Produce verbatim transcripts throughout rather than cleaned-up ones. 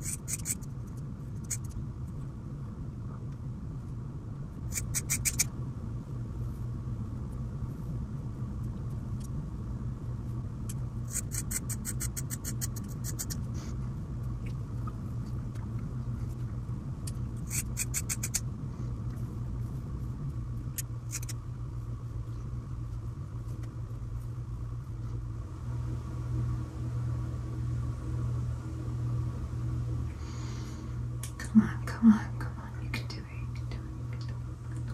Come on, come on, come on. You can do it. You can do it. You can do it.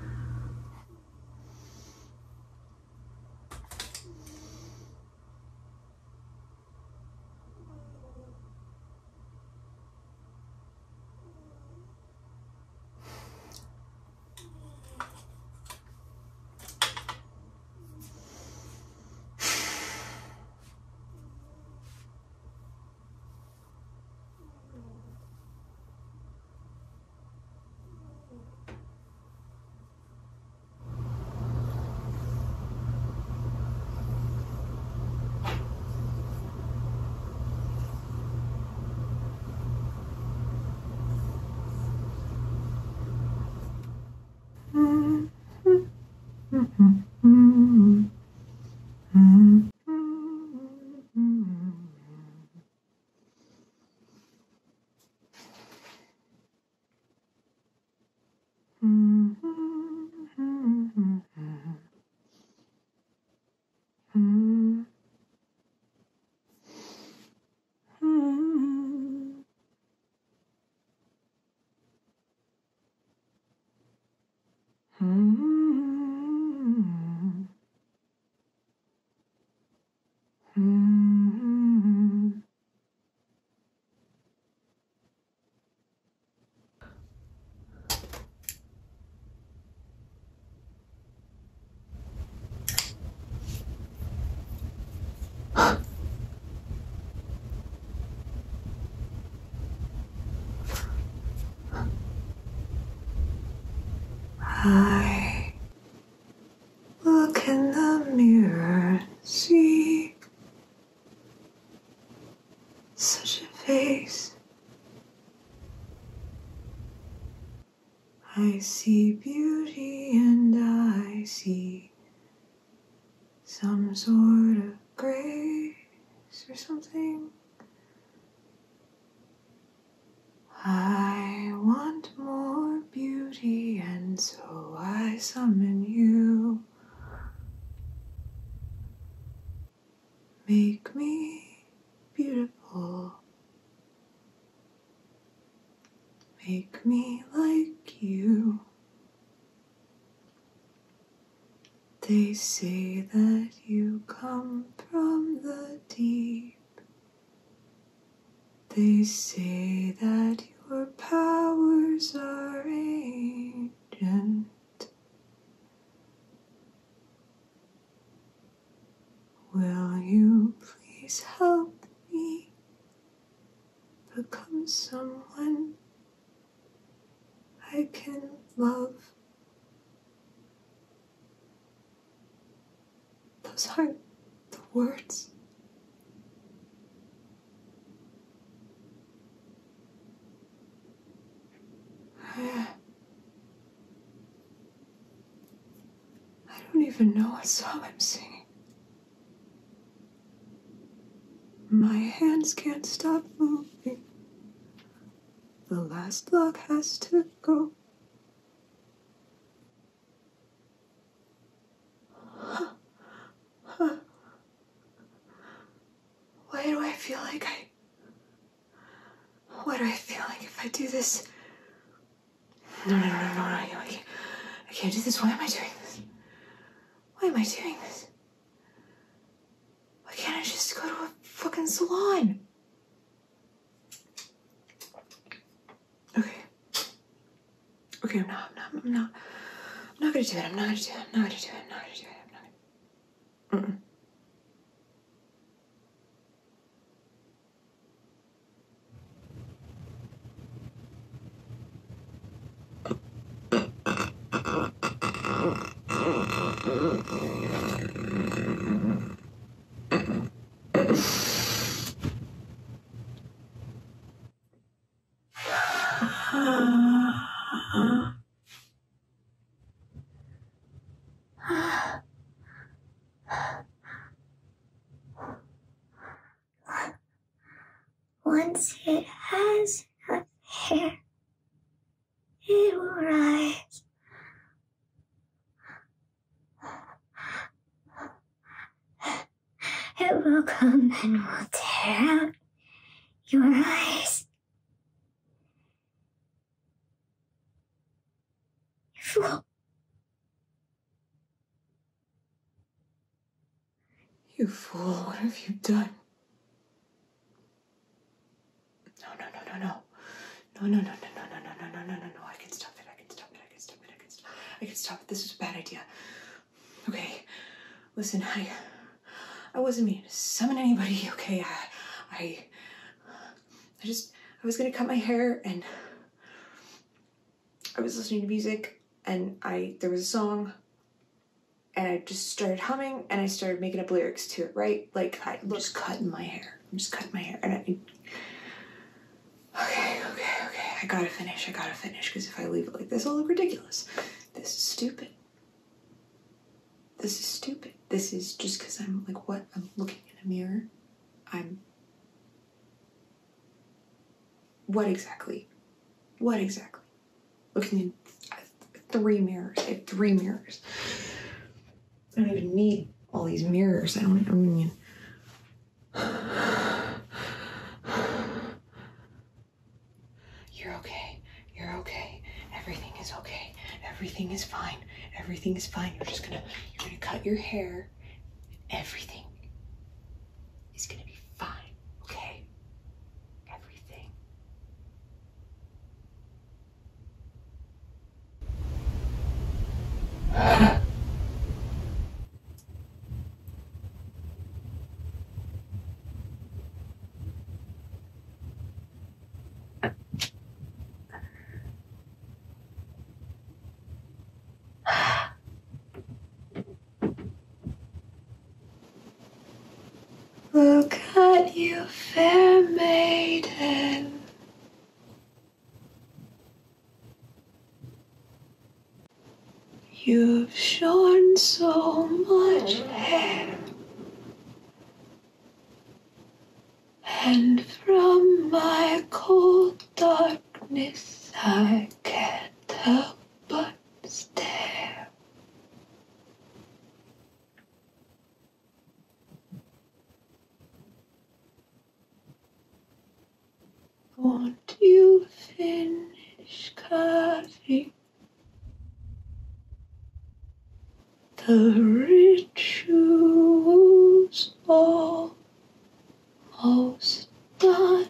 I look in the mirror, see such a face. I see beauty and I see some sort of grace or something. I want more beauty, and so I summon you. Make me beautiful. Make me like you. They say that you come from the deep. They say that your powers are ancient. Will you please help me become someone I can love? Those aren't the words. I, I don't even know what song I'm singing. My hands can't stop moving. The last block has to go. Why do I feel like I... Why do I feel like if I do this... No, no, no, no, no, no, I can't, I can't do this. Why am I doing this? Why am I doing this? Why can't I just go to a fucking salon? Okay. Okay, I'm not, I'm not, I'm not, I'm not gonna do it, I'm not gonna do it, I'm not gonna do it, I'm not gonna do it, I'm not gonna... Mm-mm. Once it has enough hair, it will rise. It will come and will tear out your eyes. You fool. You fool, what have you done? No, no, no, no, no. No, no, no, no, no, no, no, no, no, no, no, no. I can stop it, I can stop it, I can stop it, I can stop it. I can stop it. This is a bad idea. Okay, listen, I I wasn't meaning to summon anybody, okay? I I I just I was gonna cut my hair and I was listening to music and I there was a song and I just started humming and I started making up lyrics to it, right? Like I, I'm just cutting my hair. I'm just cutting my hair and I Okay, okay, okay. I gotta finish. I gotta finish because if I leave it like this, it'll look ridiculous. This is stupid. This is stupid. This is just because I'm like, what? I'm looking in a mirror. I'm. What exactly? What exactly? Looking in three mirrors. I have three mirrors. I don't even need all these mirrors. I don't, I don't even. You're okay. You're okay. Everything is okay. Everything is fine. Everything is fine. You're just gonna, you're gonna cut your hair. Everything is gonna be fine. Okay? Everything. Look at you, fair maiden. You've shorn so much hair, and from my cold darkness I can't help but stare. Won't you finish carving? The ritual's almost done.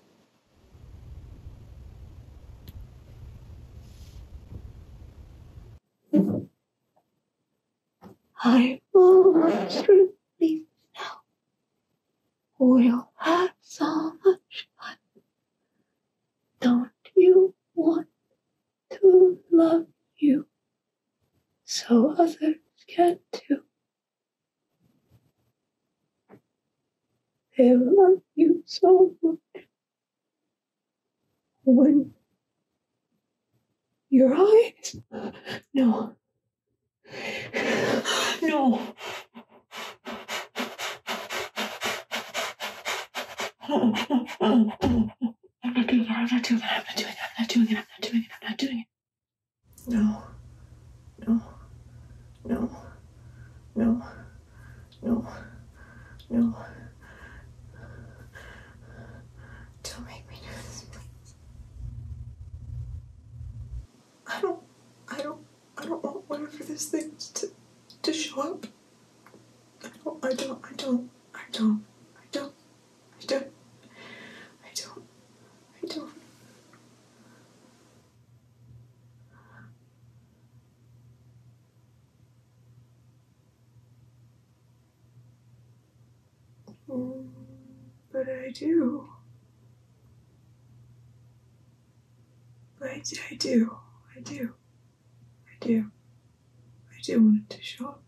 I'm almost relieved now. We'll have so much fun. Don't you want to love you so others can too? They love you so much when your eyes. No. No. I'm not doing it. I'm not doing it. I'm not doing it. I'm not doing it. I'm not doing it. I'm not doing it. No. No. No. No. No. No. Don't make me do this, please. I don't. I don't. I don't want whatever this thing is to to show up. I don't. I don't. I don't. I don't. I don't. I don't. I don't. I don't. Mm, but I do. But I, I do. I do. I do. I do want it to show up.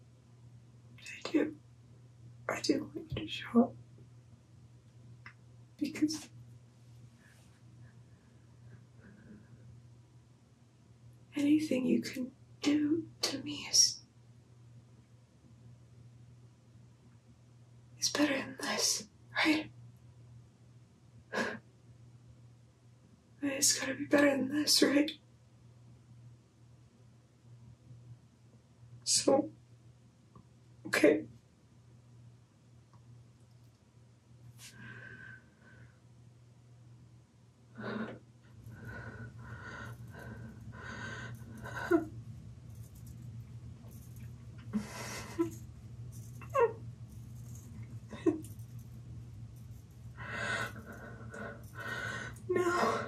I do. I do want you to show up. Because anything you can do to me is is better than this, right? It's gotta be better than this, right? So, okay. No.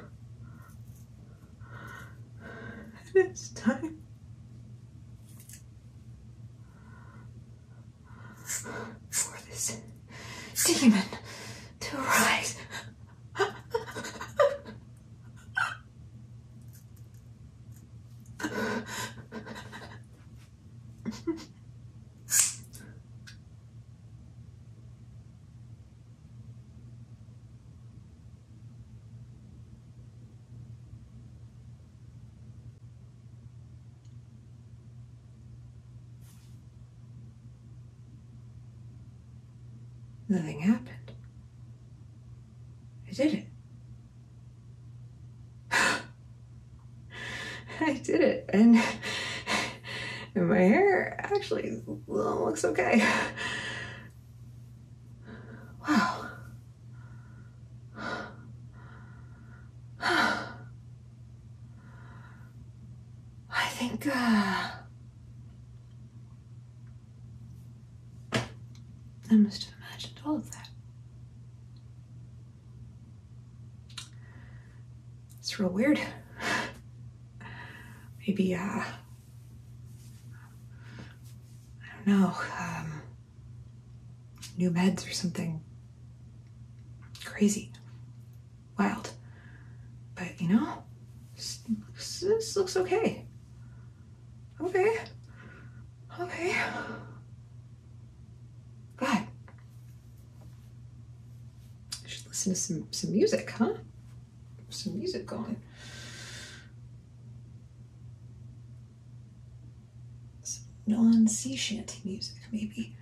It's time for this demon to arise. Nothing happened. I did it. I did it, and, and my hair actually well, looks okay. Wow. I think, uh, I must have imagined all of that. It's real weird. Maybe, uh, I don't know, um, new meds or something crazy, wild. But, you know, this looks, this looks okay. Okay. Okay. God. I should listen to some, some music, huh? Some music going. Some non-sea shanty music, maybe.